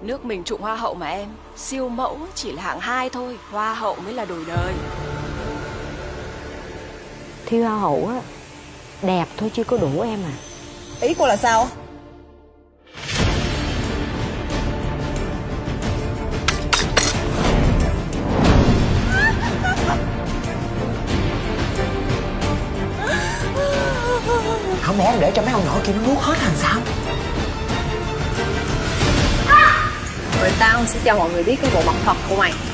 Nước mình trụng hoa hậu mà em. Siêu mẫu chỉ là hạng 2 thôi, hoa hậu mới là đổi đời. Thi hoa hậu á, đẹp thôi chứ có đủ em à. Ý cô là sao? Không lẽ em để cho mấy ông nhỏ kia nó nuốt hết thành sao? Rồi tao sẽ cho mọi người biết cái bộ mặt thật của mày.